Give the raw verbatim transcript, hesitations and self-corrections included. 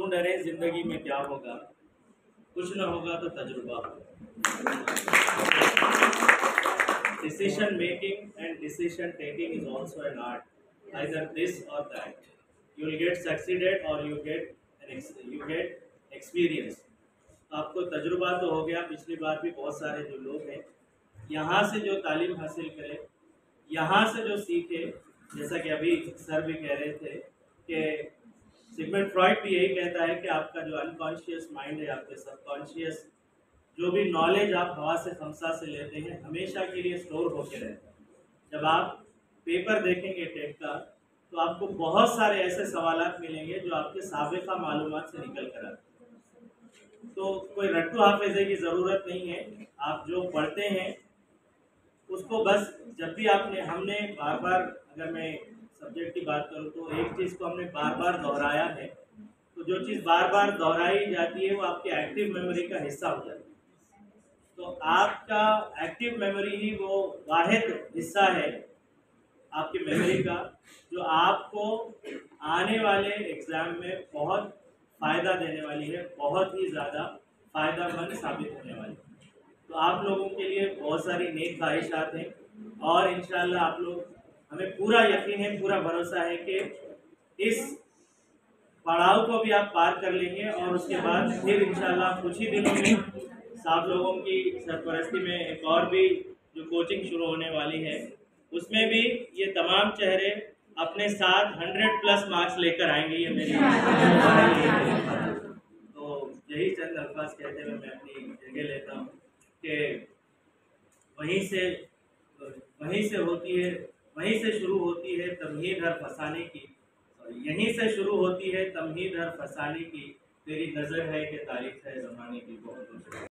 क्यों डरें, जिंदगी में क्या होगा, कुछ ना होगा तो तजुर्बा होगा। Decision making and decision taking is also an art, either this or that. You will get succeeded or you get an ex you get experience. आपको तजुर्बा तो हो गया, पिछली बार भी बहुत सारे जो लोग हैं यहाँ से जो तालीम हासिल करें, यहाँ से जो सीखे, जैसा कि अभी सर भी कह रहे थे कि सिगमंड फ्रॉइड भी यही कहता है कि आपका जो अनकॉन्शियस माइंड है, आपके सबकॉन्शियस जो भी नॉलेज आप हवा से खमसा से लेते हैं हमेशा के लिए स्टोर होके रहता है। जब आप पेपर देखेंगे टेट का तो आपको बहुत सारे ऐसे सवालात मिलेंगे जो आपके साबिक़ा मालूमात से निकल कर आते हैं। तो कोई रट्टू हाफिज़े की ज़रूरत नहीं है, आप जो पढ़ते हैं उसको बस जब भी आपने हमने बार बार, अगर मैं सब्जेक्ट की बात करूँ तो एक चीज़ को हमने बार बार दोहराया है, तो जो चीज़ बार बार दोहराई जाती है वो आपकी एक्टिव मेमोरी का हिस्सा हो जाती है। तो आपका एक्टिव मेमोरी ही वो वाहिद हिस्सा है आपकी मेमोरी का जो आपको आने वाले एग्ज़ाम में बहुत फ़ायदा देने वाली है, बहुत ही ज़्यादा फ़ायदेमंद साबित होने वाली है। तो आप लोगों के लिए बहुत सारी नेक ख्वाहिशात हैं और इंशाल्लाह आप लोग, हमें पूरा यकीन है, पूरा भरोसा है कि इस पड़ाव को भी आप पार कर लेंगे और उसके बाद फिर इंशाल्लाह कुछ ही दिनों में साहब लोगों की सरपरस्ती में एक और भी जो कोचिंग शुरू होने वाली है उसमें भी ये तमाम चेहरे अपने साथ हंड्रेड प्लस मार्क्स लेकर आएंगे, ये मेरी तो यही चंद अल्फाज कहते हुए मैं अपनी जगह लेता हूँ कि वहीं से वहीं से होती है वहीं से शुरू होती है तमहीद हर फसाने की, और यहीं से शुरू होती है तमहीद हर फसाने की, तेरी नज़र है कि तारीफ है ज़माने की बहुत।